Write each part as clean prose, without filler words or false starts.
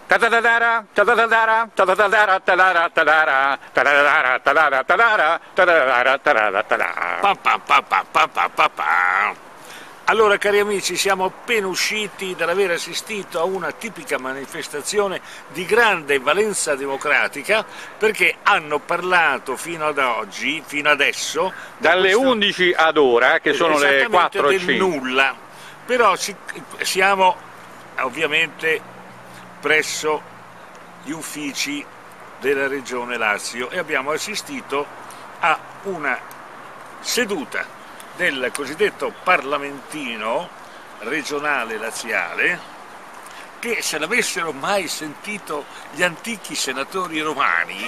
Allora, cari amici, siamo appena usciti dall'aver assistito a una tipica manifestazione di grande valenza democratica, perché hanno parlato fino ad oggi, fino adesso, dalle 11 ad ora, che sono le 4 del nulla. Però siamo ovviamente presso gli uffici della Regione Lazio e abbiamo assistito a una seduta del cosiddetto parlamentino regionale laziale, che se l'avessero mai sentito gli antichi senatori romani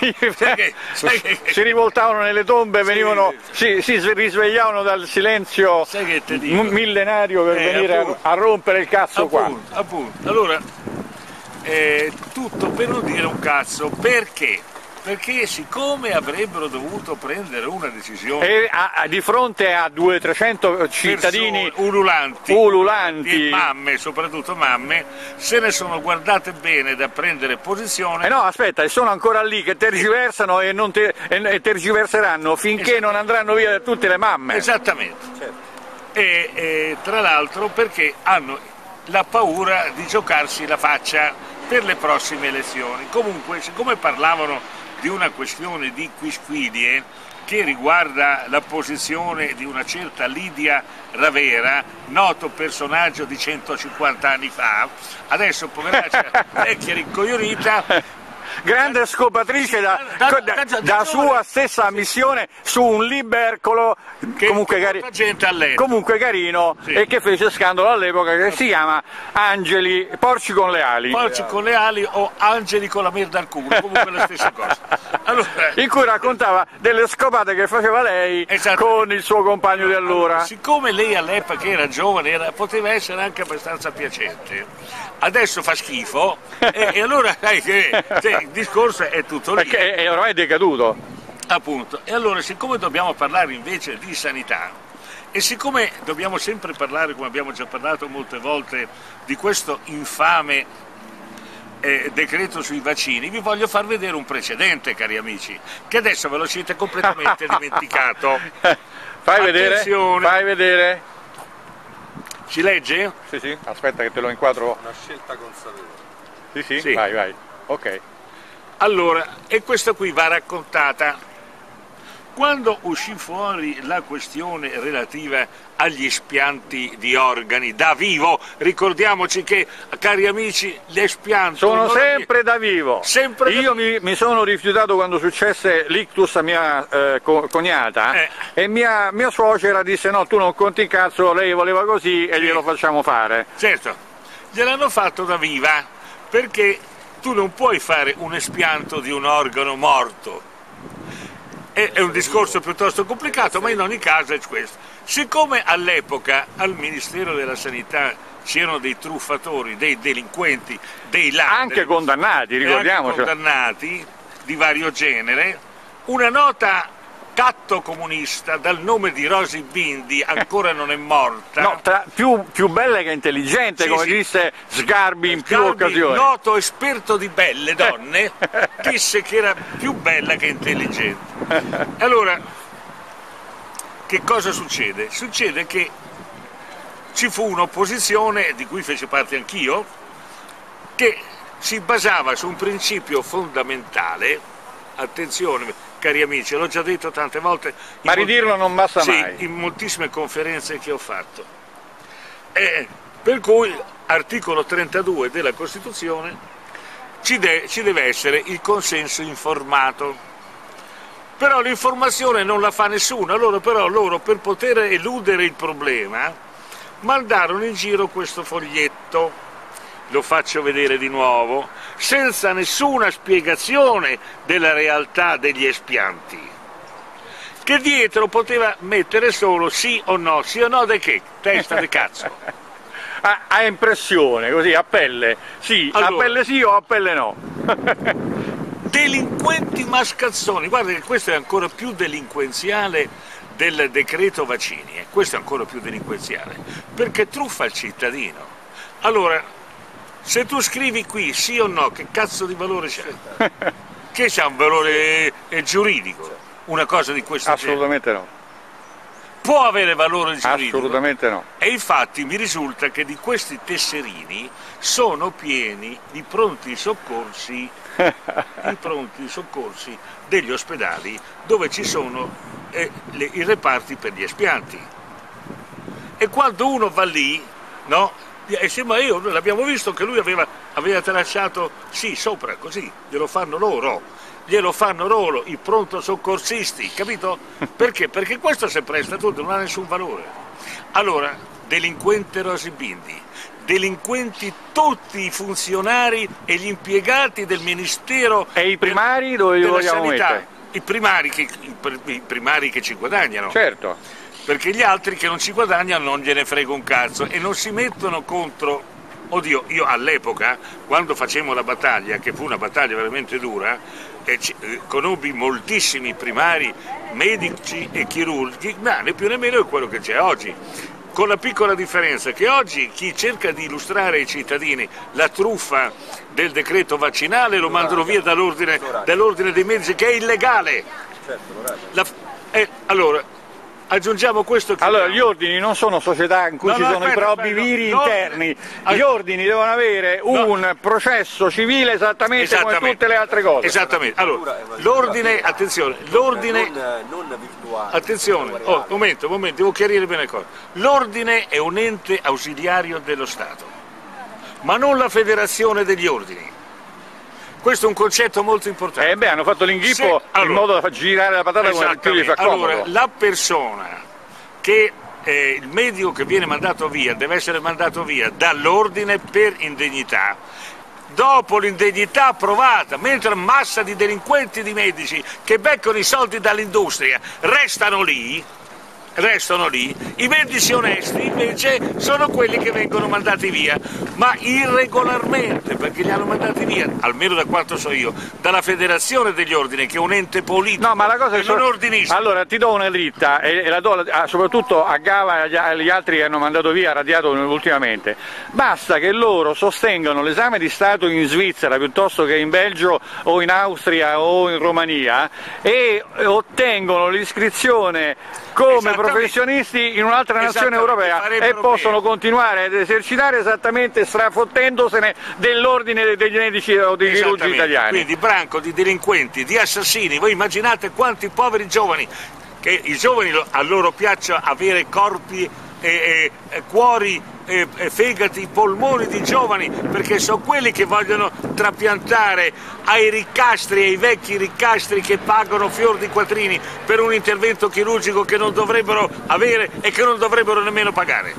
si rivoltavano nelle tombe, venivano, si risvegliavano dal silenzio millenario per venire appunto, a rompere il cazzo qua. Appunto. Allora, tutto per non dire un cazzo. Perché? Perché siccome avrebbero dovuto prendere una decisione di fronte a 200-300 cittadini ululanti, mamme, soprattutto mamme, se ne sono guardate bene da prendere posizione. No, aspetta, e sono ancora lì che tergiversano e tergiverseranno finché non andranno via tutte le mamme. Esattamente. Certo. E tra l'altro perché hanno la paura di giocarsi la faccia per le prossime elezioni. Comunque, siccome parlavano di una questione di quisquidie che riguarda la posizione di una certa Lidia Ravera, noto personaggio di 150 anni fa, adesso poveraccia vecchia rincoglionita, grande scopatrice da sua stessa missione su un libercolo comunque carino, sì, e che fece scandalo all'epoca, che si chiama Porci con le ali. Porci con le ali o Angeli con la merda al culo, comunque la stessa cosa. Allora, in cui raccontava delle scopate che faceva lei con il suo compagno di allora. Siccome lei all'epoca era giovane, poteva essere anche abbastanza piacente, adesso fa schifo e allora sai che il discorso è tutto lì. Perché è ormai decaduto. Appunto. E allora, siccome dobbiamo parlare invece di sanità, e siccome dobbiamo sempre parlare, come abbiamo già parlato molte volte, di questo infame decreto sui vaccini, vi voglio far vedere un precedente, cari amici, che adesso ve lo siete completamente dimenticato. Fai vedere. Si legge? Sì, aspetta che te lo inquadro. Una scelta consapevole. Sì. Vai. Ok. Allora, e questa qui va raccontata. Quando uscì fuori la questione relativa agli espianti di organi da vivo, ricordiamoci che, cari amici, gli espianti sono sempre da vivo. Io mi sono rifiutato quando successe l'ictus a mia cognata e mia suocera disse: no, tu non conti in cazzo, lei voleva così e glielo facciamo fare. Certo, gliel'hanno fatto da viva, perché tu non puoi fare un espianto di un organo morto. È un discorso piuttosto complicato, ma in ogni caso è questo. Siccome all'epoca al Ministero della Sanità c'erano dei truffatori, dei delinquenti, dei ladri, anche condannati, ricordiamoci, condannati di vario genere, una nota catto comunista dal nome di Rosy Bindi ancora non è morta. No, più bella che intelligente, come disse Sgarbi in più occasioni. Noto esperto di belle donne, disse che era più bella che intelligente. Allora, che cosa succede? Succede che ci fu un'opposizione, di cui fece parte anch'io, che si basava su un principio fondamentale. Attenzione, cari amici, l'ho già detto tante volte, ma ridirlo non basta mai. In moltissime conferenze che ho fatto. Per cui, articolo 32 della Costituzione, ci deve essere il consenso informato. Però l'informazione non la fa nessuno, loro per poter eludere il problema mandarono in giro questo foglietto. Lo faccio vedere di nuovo, senza nessuna spiegazione della realtà degli espianti, che dietro poteva mettere solo sì o no di che? Testa di cazzo. A impressione, così, a pelle, sì, allora, a pelle sì o a pelle no. Delinquenti mascazzoni, guarda che questo è ancora più delinquenziale del decreto vaccini, questo è ancora più delinquenziale, perché truffa il cittadino. Allora, Se tu scrivi qui sì o no, che cazzo di valore c'è? Che c'ha un valore giuridico? Una cosa di questo genere? Assolutamente no. Può avere valore giuridico? Assolutamente no. E infatti mi risulta che di questi tesserini sono pieni i pronti soccorsi degli ospedali dove ci sono i reparti per gli espianti. E quando uno va lì, no? E sì, ma l'abbiamo visto che lui aveva tracciato, sì, sopra, così, glielo fanno loro i pronto soccorsisti, capito? Perché? Perché questo si presta tutto, non ha nessun valore. Allora, delinquente Rosy Bindi, delinquenti tutti i funzionari e gli impiegati del Ministero e i primari dove li vogliamo mettere? I primari che ci guadagnano. Certo. Perché gli altri che non ci guadagnano non gliene frega un cazzo e non si mettono contro. Oddio, io all'epoca, quando facemmo la battaglia, che fu una battaglia veramente dura, conobbi moltissimi primari, medici e chirurghi, ma né più né meno è quello che c'è oggi. Con la piccola differenza che oggi chi cerca di illustrare ai cittadini la truffa del decreto vaccinale lo mandano via dall'ordine dei medici, che è illegale. Allora, aggiungiamo questo. Allora, gli ordini non sono società in cui ci sono i propri viri interni, gli ordini devono avere un processo civile esattamente come tutte le altre cose. Esattamente. Allora, l'ordine, attenzione, l'ordine. Attenzione, momento, devo chiarire bene le cose. L'ordine è un ente ausiliario dello Stato, ma non la federazione degli ordini. Questo è un concetto molto importante. Hanno fatto l'inghippo in modo da far girare la patata come più gli fa comodo. Allora, la persona che il medico che viene mandato via deve essere mandato via dall'ordine per indegnità. Dopo l'indegnità approvata, mentre massa di delinquenti di medici che beccano i soldi dall'industria restano lì, i medici onesti invece sono quelli che vengono mandati via, ma irregolarmente, perché li hanno mandati via, almeno da quanto so io, dalla Federazione degli Ordini, che è un ente politico, no, ma la cosa non ordinista. Allora ti do una dritta, e la do soprattutto a Gava e agli altri che hanno mandato via, radiato ultimamente. Basta che loro sostengano l'esame di Stato in Svizzera piuttosto che in Belgio o in Austria o in Romania e ottengono l'iscrizione come professionisti in un'altra nazione europea e possono continuare ad esercitare esattamente strafottendosene dell'ordine degli medici o dei chirurgi italiani. Quindi branco di delinquenti, di assassini, voi immaginate quanti poveri giovani, che i giovani a loro piaccia avere corpi cuori, fegati, polmoni di giovani, perché sono quelli che vogliono trapiantare ai riccastri, ai vecchi riccastri che pagano fior di quattrini per un intervento chirurgico che non dovrebbero avere e che non dovrebbero nemmeno pagare.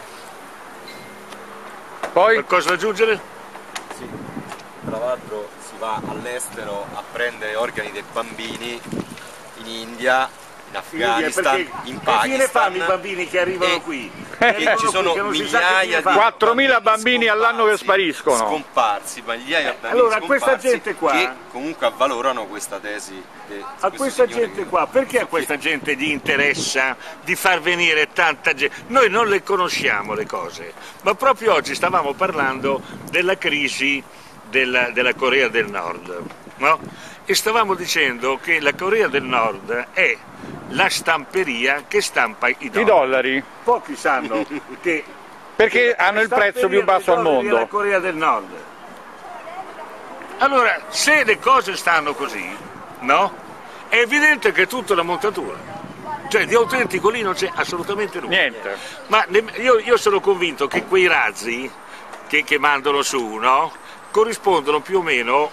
Poi? Qualcosa da aggiungere? Sì, tra l'altro si va all'estero a prendere organi dei bambini in India, in Afghanistan, in Pakistan. Che fine fanno i bambini che arrivano qui? Che ci sono migliaia di 4.000 bambini all'anno che spariscono. Scomparsi, migliaia di bambini allora, questa gente qua, che comunque avvalorano questa tesi. A questa gente qua, perché a questa gente gli interessa di far venire tanta gente? Noi non le conosciamo le cose, ma proprio oggi stavamo parlando della crisi della Corea del Nord, no? E stavamo dicendo che la Corea del Nord è la stamperia che stampa i dollari. Pochi sanno che perché hanno il prezzo più basso al mondo. La Corea del Nord. Allora, se le cose stanno così, no? È evidente che è tutta la montatura. Cioè, di autentico lì non c'è assolutamente nulla. Niente. Ma io sono convinto che quei razzi che mandano su, no? Corrispondono più o meno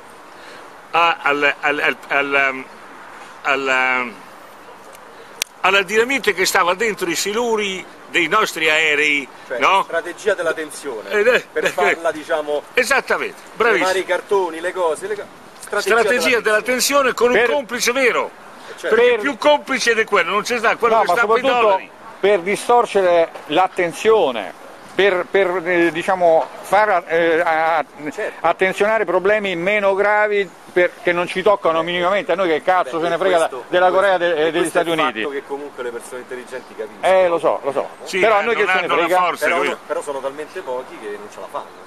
alla dinamite che stava dentro i siluri dei nostri aerei, cioè, no? La strategia della tensione, per farla, diciamo, esattamente, bravissimo. i cartoni, le cose, strategia della tensione con un complice vero, perché più complice di quello, non c'è stato, quello che stampa i dollari. Per distorcere l'attenzione, per diciamo, far attenzionare problemi meno gravi che non ci toccano minimamente, a noi che cazzo se ne frega della Corea e degli Stati Uniti. Che comunque le persone intelligenti capiscono. Lo so. Sì, però a noi che se ne frega. Però sono talmente pochi che non ce la fanno, diciamo.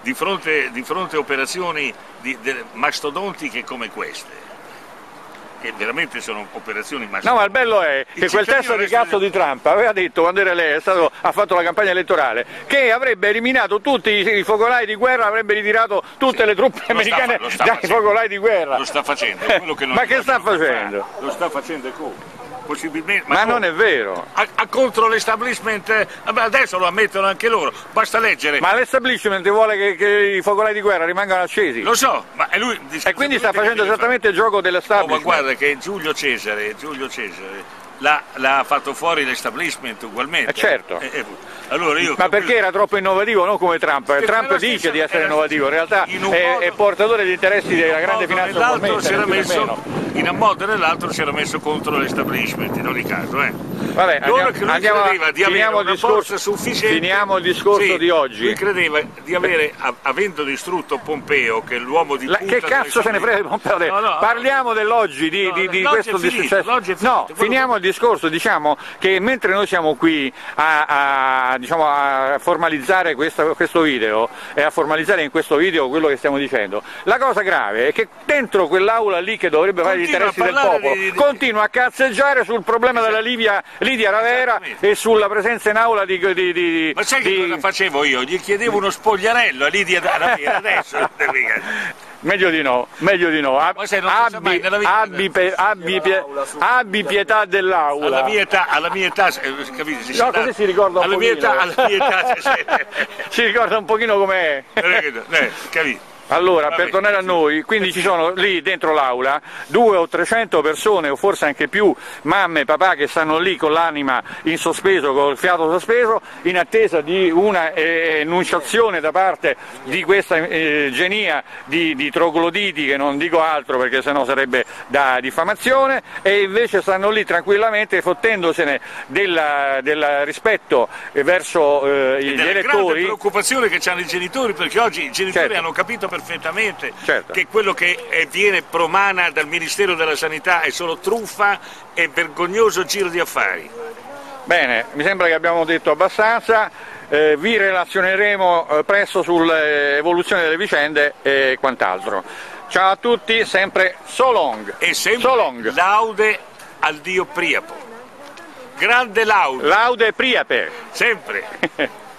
di fronte a operazioni mastodontiche come queste, che veramente sono operazioni mastodontiche. No, ma il bello è che quel testo di cazzo di Trump aveva detto, quando era lei, ha fatto la campagna elettorale, che avrebbe eliminato tutti i focolai di guerra, avrebbe ritirato tutte le truppe americane dai focolai di guerra. Lo sta facendo. Quello che non ma che sta facendo? Lo sta facendo e come? Possibilmente, ma non è vero. Contro l'establishment, adesso lo ammettono anche loro, basta leggere. Ma l'establishment vuole che i focolai di guerra rimangano accesi. Lo so, ma lui... E quindi sta facendo esattamente il gioco dell'establishment. Ma guarda che Giulio Cesare l'ha fatto fuori l'establishment ugualmente. Certo. Allora ma perché era troppo innovativo, non come Trump. Trump dice di essere innovativo, in realtà è portatore di interessi della grande finanza ugualmente. In un modo e nell'altro si era messo contro l'establishment, in ogni caso. Vabbè, finiamo il discorso di oggi. Lui credeva di avere, avendo distrutto Pompeo, che è l'uomo di punta... Che cazzo se ne frega di Pompeo? No, parliamo dell'oggi, di questo successo. No, finiamo il discorso, diciamo che mentre noi siamo qui a formalizzare questo video e a formalizzare in questo video quello che stiamo dicendo, la cosa grave è che dentro quell'aula lì che dovrebbe fare gli interessi del popolo continua a cazzeggiare sul problema della Lidia Ravera e sulla presenza in aula di... Ma sai che cosa facevo io? Gli chiedevo uno spogliarello a Lidia Ravera adesso. Meglio di no, abbi pietà dell'aula. Alla mia età, capite? No, così si ricorda un pochino. Si ricorda un pochino com'è. Capito? Allora, per tornare a noi, quindi ci sono lì dentro l'aula 200 o 300 persone, o forse anche più, mamme e papà, che stanno lì con l'anima in sospeso, con il fiato sospeso, in attesa di una enunciazione da parte di questa genia di trogloditi, che non dico altro perché sennò sarebbe da diffamazione, e invece stanno lì tranquillamente fottendosene del rispetto verso gli elettori. Grande preoccupazione che hanno i genitori, perché oggi i genitori hanno capito perfettamente che quello che viene promana dal Ministero della Sanità è solo truffa e vergognoso giro di affari. Bene, mi sembra che abbiamo detto abbastanza, vi relazioneremo presto sull'evoluzione delle vicende e quant'altro. Ciao a tutti, sempre so long. E sempre laude al Dio Priapo. Grande laude. Laude Priape. Sempre.